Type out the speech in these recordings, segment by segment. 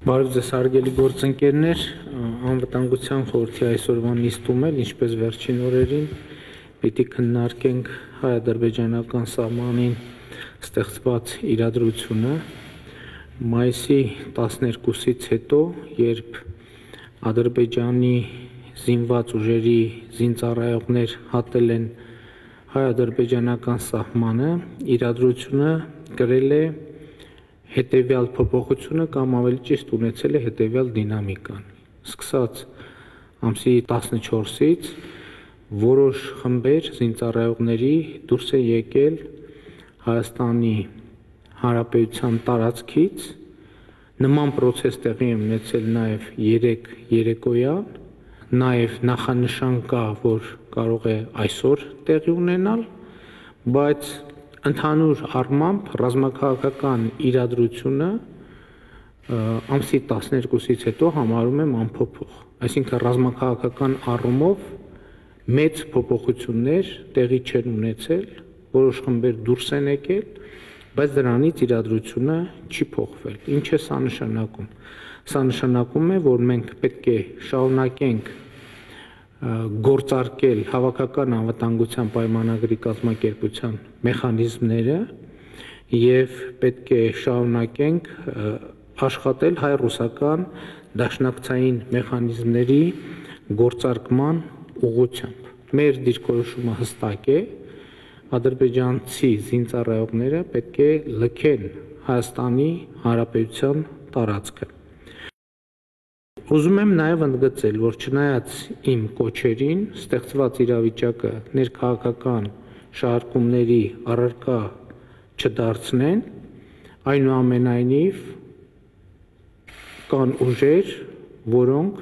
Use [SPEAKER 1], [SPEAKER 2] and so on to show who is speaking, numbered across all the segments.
[SPEAKER 1] Բարև ձեզ հարգելի գործընկերներ, անվտանգության խորհրդի այսօրվա նիստում էլ, ինչպես վերջին օրերին, պիտի քննարկենք հայ-ադրբեջանական սահմանին ստեղծված իրադրությունը մայիսի 12-ից հետո, երբ Ադրբեջանի զինված ուժերի զինծառայողներ հատել են հայ-ադրբեջանական սահմանը, իրադրությունը կրել է հետևյալ փոփոխությունը կամ ավելի ճիշտ ունեցել է հետևյալ դինամիկան։ Սկսած ամսի 14-ից որոշ խմբեր զինծառայողների դուրս է եկել Հայաստանի Հանրապետության տարածքից, նման պրոցես տեղի է ունեցել նաև երեկոյան, նաև նախանշան կա, որ կարող է այսօր տեղի ունենալ, բայց ընդհանուր առմամբ ռազմաքաղաքական իրադրությունը ամսի 12-ից հետո համարում եմ անփոփոխ, այսինքն ռազմաքաղաքական առումով մեծ փոփոխություններ տեղի չեն ունեցել, որոշ խմբեր դուրս են եկել, բայց դրանից իրադրությունը չի փոխվել։ Ինչ է սա նշանակում։ Սա նշանակում է, որ մենք պետք է շարունակենք գործարկել հավաքական անվտանգության պայմանագրի կազմակերպության մեխանիզմները եւ պետք է շարունակենք աշխատել հայ-ռուսական դաշնակցային մեխանիզմների գործարկման ուղղությամբ։ Մեր դիրքորոշումը հստակ է, ադրբեջանցի զինծառայողները պետք է լքեն Հայաստանի Հանրապետության տարածքը։ Ուզում եմ նաև ընդգծել, որ չնայած իմ կոչերին, ստեղծված իրավիճակը ներքաղաքական շահարկումների առարկա չդարձնեն, այնուամենայնիվ կան ուժեր, որոնք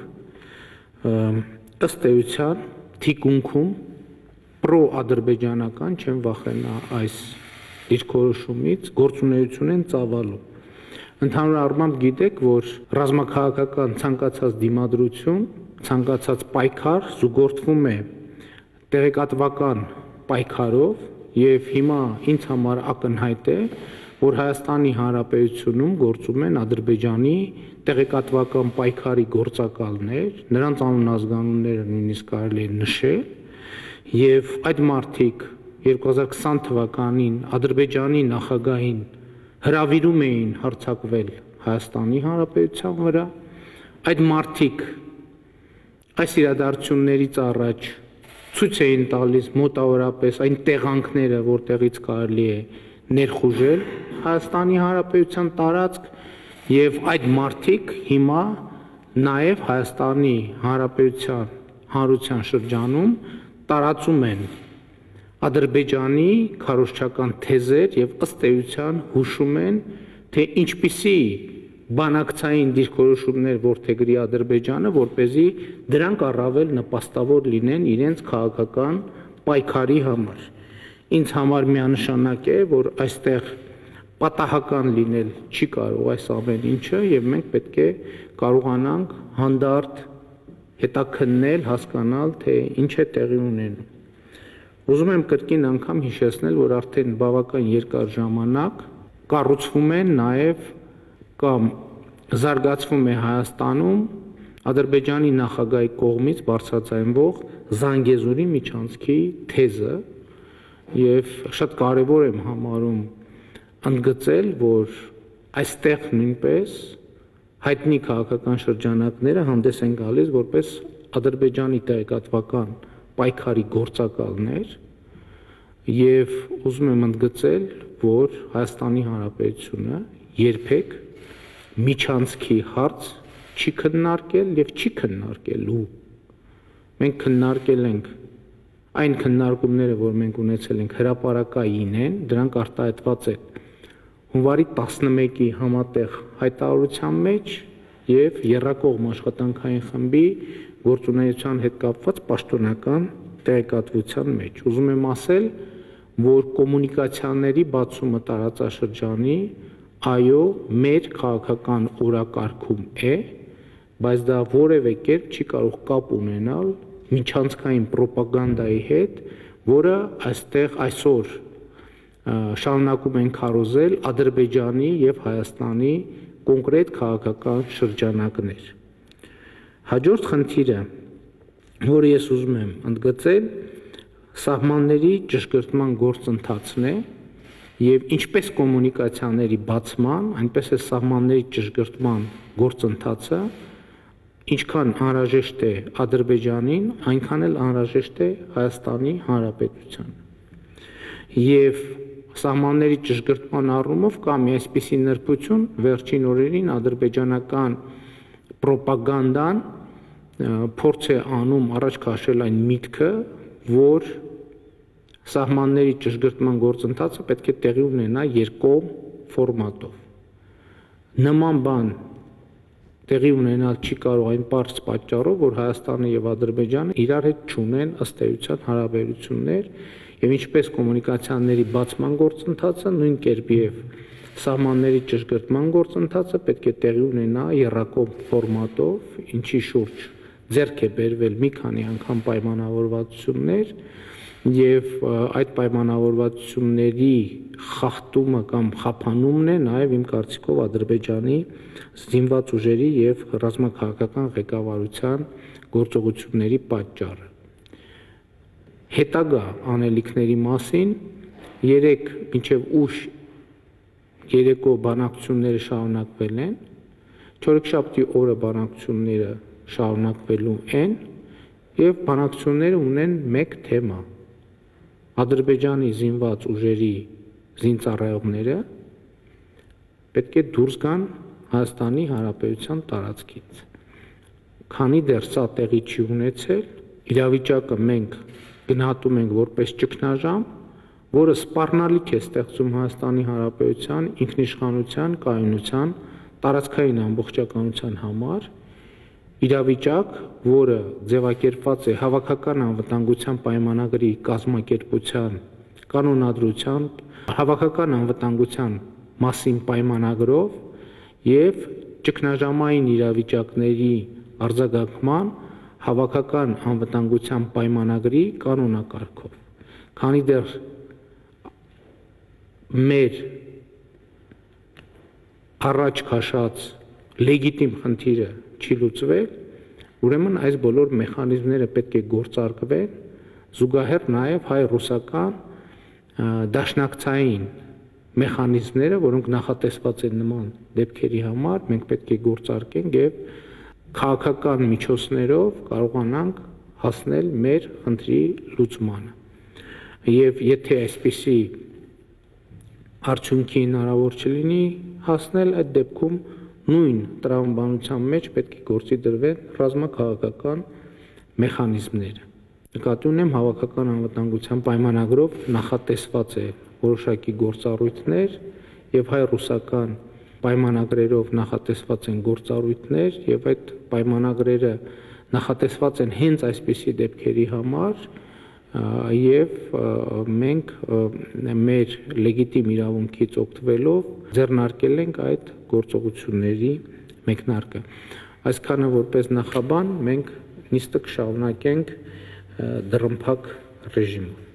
[SPEAKER 1] ըստ էության թիկունքում պրո-ադրբեջանական չեն վախենա այս դիրքորոշումից, գործունեություն են ծավալում։ Ընդհանուր առմամբ գիտեք, որ ռազմաքաղաքական ցանկացած դիմադրություն, ցանկացած պայքար զուգորդվում է տեղեկատվական պայքարով եւ հիմա ինձ համար ակնհայտ է, որ Հայաստանի Հանրապետությունում գործում են Ադրբեջանի տեղեկատվական պայքարի գործակալներ, նրանց անուն-ազգանունները նույնիսկ կարելի է նշել, եւ այդ մարդիկ 2020 թվականին Ադրբեջանի նախագահին հրավիրում էին հարձակվել Հայաստանի Հանրապետության վրա, այդ մարդիկ այս իրադարձություններից առաջ ցույց էին տալիս մոտավորապես այն տեղանքները, որտեղից կարելի է ներխուժել Հայաստանի Հանրապետության տարածք, եւ այդ մարդիկ հիմա նաեւ Հայաստանի Հանրապետության հանրության շրջանում տարածում են Ադրբեջանի քարոզչական թեզեր եւ ըստ էության հուշում են, թե ինչպիսի բանակցային դիրքորոշումներ որդեգրի Ադրբեջանը, որպեսզի դրանք առավել նպաստավոր լինեն իրենց քաղաքական պայքարի համար։ Ինձ համար միանշանակ է, որ այստեղ պատահական լինել չի կարող այս ամեն ինչը եւ մենք պետք է կարողանանք հանդարտ հետաքննել, հասկանալ, թե ինչ է տեղի ունենում։ Ուզում եմ կրկին անգամ հիշեցնել, որ արդեն բավական երկար ժամանակ կառուցվում է նաև կամ զարգացվում է Հայաստանում Ադրբեջանի նախագահի կողմից բարձրաձայնվող Զանգեզուրի միջանցքի թեզը եւ շատ կարեւոր եմ համարում ընդգծել, որ այստեղ նույնպես հայտնի քաղաքական շրջանակները հանդես են գալիս որպես Ադրբեջանի տեղեկատվական պայքարի գործակալներ եւ ուզում եմ ընդգծել, որ Հայաստանի Հանրապետությունը երբեք միջանցքի հարց չի քննարկել եւ չի քննարկելու։ Մենք քննարկել ենք այն քննարկումները, որ մենք ունեցել ենք հրապարակային են, դրանք արտահայտված են հունվարի 11-ի համատեղ հայտարարության մեջ եւ Եռակողմ աշխատանքային խմբի գործունեության հետ կապված պաշտոնական տեղեկատվության մեջ։ Ուզում եմ ասել, որ կոմունիկացիաների բացումը տարածաշրջանի, այո, մեր քաղաքական օրակարգում է, բայց դա որևէ կերպ չի կարող կապ ունենալ միջանցքային պրոպագանդայի հետ, որը այստեղ այսօր շարունակում են քարոզել Ադրբեջանի եւ Հայաստանի կոնկրետ քաղաքական շրջանակներ։ Հաջորդ խնդիրը, որը ես ուզում եմ ընդգծել, սահմանների ճշգրտման գործընթացն է եւ ինչպես կոմունիկացիաների բացման, այնպես է սահմանների ճշգրտման գործընթացը ինչքան անհրաժեշտ է Ադրբեջանին, այնքան էլ անհրաժեշտ է Հայաստանի Հանրապետությանը։ Եվ սահմանների ճշգրտման առումով կա մի այսպիսի նրբություն, վերջին օրերին ադրբեջանական պրոպագանդան փորձ է անում առաջ քաշել այն միտքը, որ սահմանների ճշգրտման գործընթացը պետք է տեղի ունենա երկկողմ ֆորմատով։ Նման բան տեղի ունենալ չի կարող այն պարզ պատճառով, որ Հայաստանը եւ Ադրբեջանը իրար հետ չունեն ըստ էության հարաբերություններ եւ ինչպես կոմունիկացիաների բացման գործընթացը, նույն կերպ եւ սահմանների ճշգրտման գործընթացը պետք է տեղի ունենա եռակողմ ֆորմատով, ինչի շուրջ ձեռք է բերվել մի քանի անգամ պայմանավորվածություններ եւ այդ պայմանավորվածությունների խախտումը կամ խափանումն է նաեւ իմ կարծիքով Ադրբեջանի զինված ուժերի եւ ռազմաքաղաքական ղեկավարության գործողությունների պատճառը։ Հետագա անելիքների մասին երեք մինչև ուշ երեկո բանակցությունները շարունակվել են, չորեքշաբթի օրը բանակցությունները շարունակվելու են եւ բանակցությունները ունեն մեկ թեմա։ Ադրբեջանի զինված ուժերի զինծառայողները պետք է դուրս գան Հայաստանի Հանրապետության տարածքից։ Քանի դեռ սա տեղի չի ունեցել, իրավիճակը մենք գնահատում ենք որպես ճգնաժամ, որը սպառնալիք է ստեղծում Հայաստանի Հանրապետության ինքնիշխանության, կայունության, տարածքային ամբողջականության համար, իրավիճակ, որը ձևակերպված է Հավաքական անվտանգության պայմանագրի կազմակերպության կանոնադրության, Հավաքական անվտանգության մասին պայմանագրով եւ ճգնաժամային իրավիճակների արձագանքման Հավաքական անվտանգության պայմանագրի կանոնակարգով։ Քանի դեռ մեր առաջ քաշած լեգիտիմ խնդիրը չի լուծվել, ուրեմն այս բոլոր մեխանիզմները պետք է գործարկվեն, զուգահեռ նաև հայ-ռուսական դաշնակցային մեխանիզմները, որոնք նախատեսված են նման դեպքերի համար, մենք պետք է գործարկենք եւ քաղաքական միջոցներով կարողանանք հասնել մեր խնդրի լուծմանը։ Եվ եթե այսպիսի արդյունքի հնարավոր չլինի հասնել, այդ դեպքում նույն տրամաբանության մեջ պետք է գործի դրվեն ռազմաքաղաքական մեխանիզմները։ Նկատի ունեմ Հավաքական անվտանգության պայմանագրով նախատեսված է որոշակի գործառույթներ եւ հայ-ռուսական պայմանագրերով նախատեսված են գործառույթներ եւ այդ պայմանագրերը նախատեսված են հենց այսպիսի դեպքերի համար եւ մենք մեր լեգիտիմ իրավունքից օգտվելով ձեռնարկել ենք այդ գործողությունների մեկնարկը։ Այսքանը որպես նախաբան մենք նիստը կշարունակենք դռնփակ ռեժիմով։